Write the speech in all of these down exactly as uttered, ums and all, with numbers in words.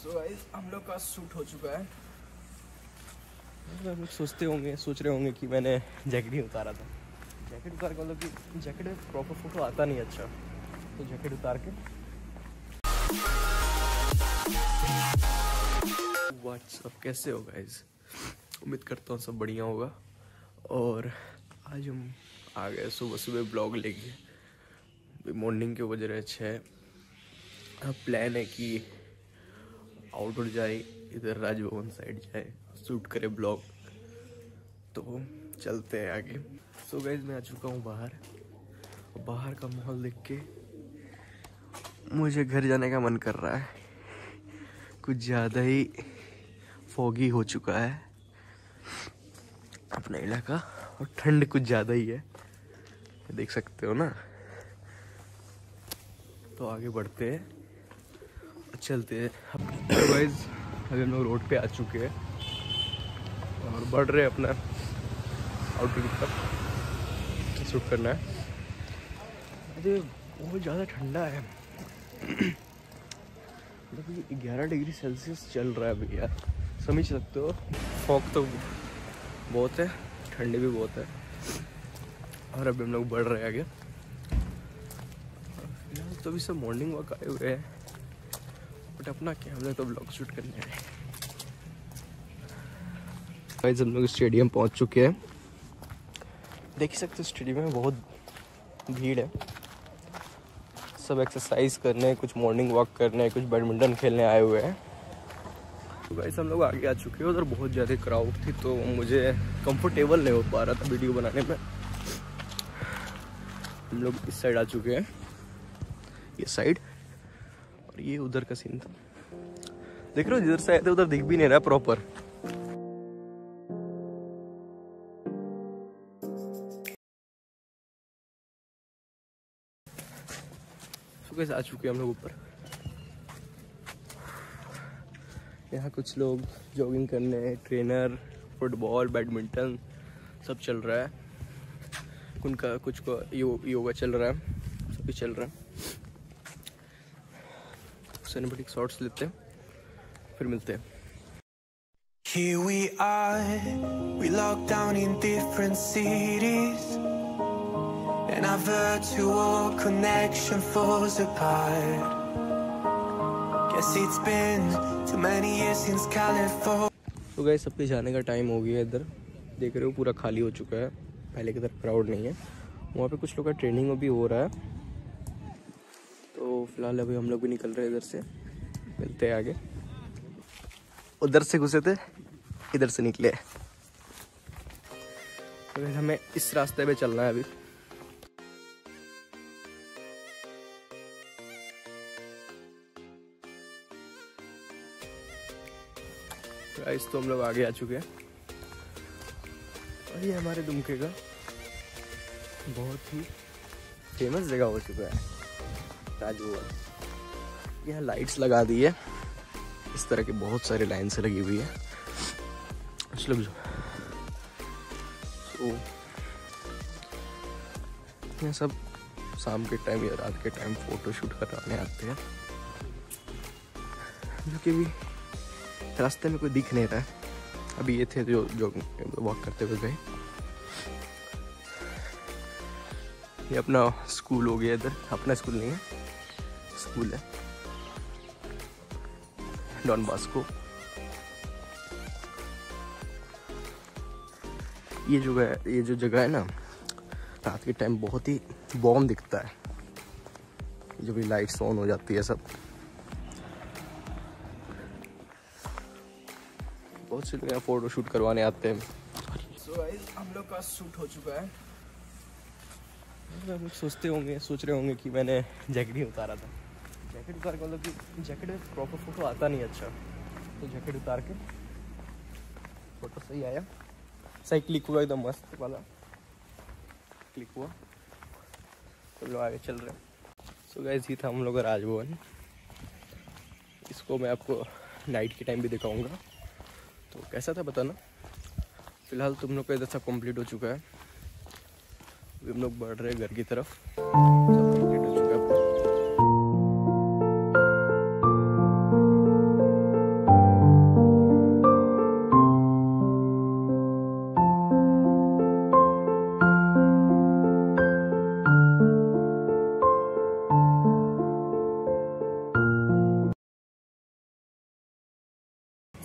So guys हम लोग का शूट हो चुका है। आप लोग सोचते होंगे सोच रहे होंगे कि मैंने जैकेट ही उतारा था। जैकेट उतार के मतलब कि जैकेट में प्रॉपर फोटो आता नहीं अच्छा, तो जैकेट उतार के व्हाट्सअप कैसे हो गाइस, उम्मीद करता हूँ सब बढ़िया होगा। और आज हम आ गए सुबह सुबह ब्लॉग लेके। मॉर्निंग के बज रहे छः। अब प्लान है कि आउटडोर जाए, इधर राजभवन साइड जाए, शूट करे ब्लॉग। तो चलते हैं आगे। सो so गाइस मैं आ चुका हूँ बाहर। बाहर का माहौल देख के मुझे घर जाने का मन कर रहा है। कुछ ज़्यादा ही फॉगी हो चुका है अपना इलाका और ठंड कुछ ज़्यादा ही है, देख सकते हो ना। तो आगे बढ़ते हैं, चलते हैं। तो गाइस अभी हम लोग रोड पे आ चुके हैं और बढ़ रहे हैं अपना आउटडोर की तरफ शूट करना है। अरे बहुत ज़्यादा ठंडा है, मतलब ग्यारह डिग्री सेल्सियस चल रहा है अभी यार, समझ सकते हो। फॉग तो बहुत है, ठंडी भी बहुत है। और अभी हम लोग बढ़ रहे हैं आगे। तो अभी सब मॉर्निंग वॉक आए हुए हैं, बट अपना क्या, हम लोग तो ब्लॉग शूट करने आए। गाइस हम लोग स्टेडियम पहुंच चुके हैं। देख सकते हो स्टेडियम में बहुत भीड़ है। सब एक्सरसाइज करने, कुछ मॉर्निंग वॉक करने, कुछ बैडमिंटन खेलने आए हुए हैं। तो गाइस हम लोग आगे आ चुके हैं। उधर बहुत ज़्यादा क्राउड थी तो मुझे कंफर्टेबल नहीं हो पा रहा था वीडियो बनाने में। हम लोग इस साइड आ चुके हैं, ये साइड, और ये उधर का सीन था। देख रहे हो जिधर से आए थे उधर दिख भी नहीं रहा प्रॉपर। तो कैसे आ चुके हैं हम लोग ऊपर। यहाँ कुछ लोग जॉगिंग करने, ट्रेनर, फुटबॉल, बैडमिंटन सब चल रहा है। उनका कुछ को यो, योगा चल रहा है, सभी चल रहा है। सिनेमैटिक शॉट्स लेते हैं, फिर मिलते हैं। Here we are, we locked down in different cities, and our virtual connection falls apart. Guess it's been too many years since California. तो गाइस सबके जाने का टाइम हो गया। इधर देख रहे हो पूरा खाली हो चुका है, पहले की तरह क्राउड नहीं है। वहाँ पे कुछ लोग का ट्रेनिंग भी हो रहा है। तो फिलहाल अभी हम लोग भी निकल रहे हैं इधर से, मिलते हैं आगे। उधर से घुसे थे, इधर से निकले। तो हमें इस रास्ते पे चलना है अभी। गाइस तो हम लोग आगे आ चुके हैं और ये हमारे दुमके का बहुत ही फेमस जगह हो चुका है राजभवन। यहाँ लाइट्स लगा दी है, इस तरह की बहुत सारी लाइन से लगी हुई है। चलो तो यहाँ सब शाम के टाइम या रात के टाइम फोटो शूट कराने आते हैं, जो कि भी रास्ते में कोई दिख नहीं रहा है। अभी ये थे जो जो वॉक करते हुए गए। ये अपना स्कूल हो गया। इधर अपना स्कूल नहीं है, स्कूल है डॉन बॉस्को। ये जो है, ये जो जगह है ना, रात के टाइम बहुत ही बॉम्ब दिखता है, जो भी लाइट्स ऑन हो जाती है सब। बहुत से लोग यहाँ फोटो शूट करवाने आते हैं। सो गाइस हम लोग का शूट हो चुका है। आप लोग सोचते होंगे सोच रहे होंगे कि मैंने जैकेट ही उतारा था। जैकेट उतार के मतलब कि जैकेट में प्रॉपर फोटो आता नहीं अच्छा, तो जैकेट उतार के फोटो सही आया, सही क्लिक हुआ, एकदम मस्त वाला क्लिक हुआ। तो लोग आगे चल रहे हैं। सो गाइस ये था हम लोग का राजभवन। इसको मैं आपको नाइट के टाइम भी दिखाऊंगा, तो कैसा था बताना। फिलहाल तुम लोग का इधर सब कंप्लीट हो चुका है। अभी हम लोग बढ़ रहे हैं घर की तरफ। सब कंप्लीट हो चुका है।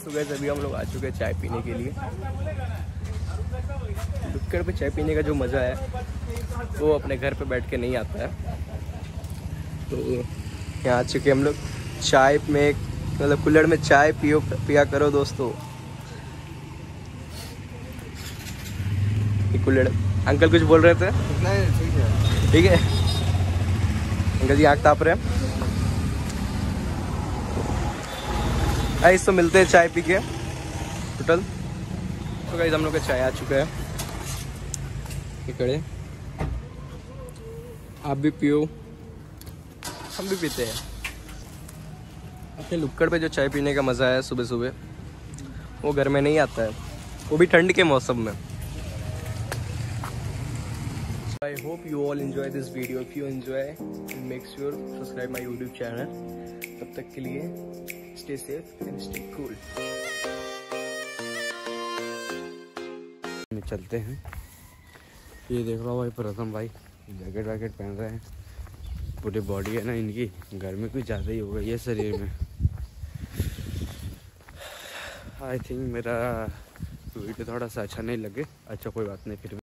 तो गैस अभी हम लोग आ चुके हैं चाय पीने के लिए। लुक्कड़ पे चाय पीने का जो मज़ा है वो अपने घर पे बैठ के नहीं आता है। तो यहाँ आ चुके हम लोग चाय में, मतलब कुल्हड़ में चाय पियो पिया करो दोस्तों। ये कुल्हड़ अंकल कुछ बोल रहे थे? नहीं ठीक है ठीक है अंकल जी आँख ताप रहे हैं। गाइस तो मिलते हैं चाय पी के टोटल। तो गाइस हम लोग का चाय आ चुका है, ये कड़े आप भी पियो, हम भी पीते हैं। अपने लुक्कड़ पे जो चाय पीने का मज़ा है सुबह सुबह वो घर में नहीं आता है, वो भी ठंड के मौसम में। I hope you all enjoy this video. If you enjoy, make sure subscribe my YouTube channel. तब तक के लिए stay safe and stay cool. चलते हैं। ये देख लो भाई प्रथम भाई जैकेट वैकेट पहन रहे हैं, पूरी बॉडी है ना इनकी, गर्मी कुछ ज़्यादा ही हो गई है शरीर में। आई थिंक मेरा वीडियो थोड़ा सा अच्छा नहीं लगे, अच्छा कोई बात नहीं, फिर